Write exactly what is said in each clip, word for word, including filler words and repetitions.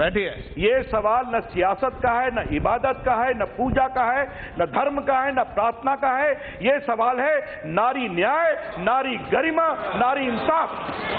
बैठिए। ये सवाल न सियासत का है, न इबादत का है, न पूजा का है, न धर्म का है, न प्रार्थना का है। ये सवाल है नारी न्याय, नारी गरिमा, नारी इंसाफ।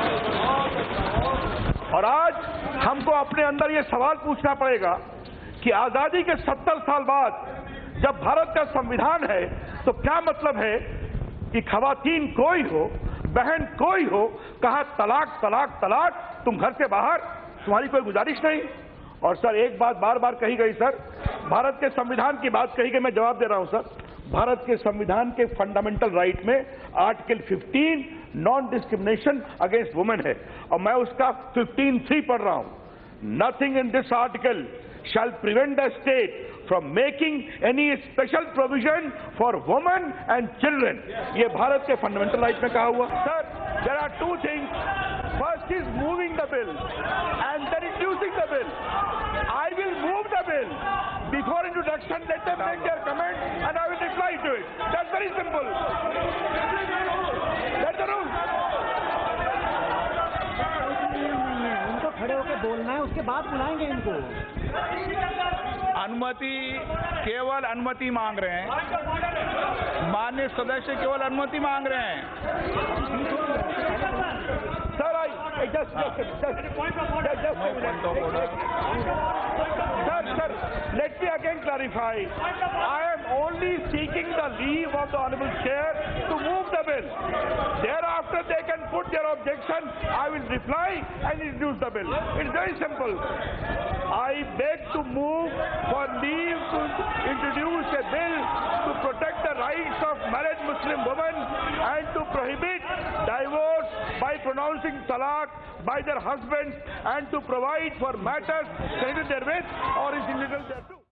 और आज हमको अपने अंदर ये सवाल पूछना पड़ेगा कि आजादी के सत्तर साल बाद जब भारत का संविधान है तो क्या मतलब है कि खवातीन कोई हो, बहन कोई हो, कहा तलाक तलाक तलाक, तुम घर से बाहर, तुम्हारी कोई गुजारिश नहीं। और सर एक बात बार बार कही गई सर, भारत के संविधान की बात कही गई, मैं जवाब दे रहा हूं सर। भारत के संविधान के फंडामेंटल राइट में आर्टिकल पंद्रह नॉन डिस्क्रिमिनेशन अगेंस्ट वुमेन है और मैं उसका पंद्रह थ्री पढ़ रहा हूं। Nothing in this article shall prevent the state from making any special provision for women and children. ये भारत के फंडामेंटल राइट में कहा हुआ। Sir, there are two things. First is moving the bill and then introducing the bill. I will move the bill. Before introduction, let them make their comment and I will reply to it. That's very simple. That's the rule. उनको खड़े होकर बोलना है, उसके बाद बुलाएंगे इनको। अनुमति, केवल अनुमति मांग रहे हैं। माननीय सदस्य केवल अनुमति मांग रहे हैं। Sir, I just sir sir let me again clarify. I am only seeking the leave of the honorable chair to move the bill. Thereafter, they can put their objection. I will reply and introduce the bill. It's very simple. I beg to move for leave to introduce a bill to protect the rights of married Muslim women and to prohibit divorce by pronouncing talaq by their husbands and to provide for matters connected therewith or is illegal thereto.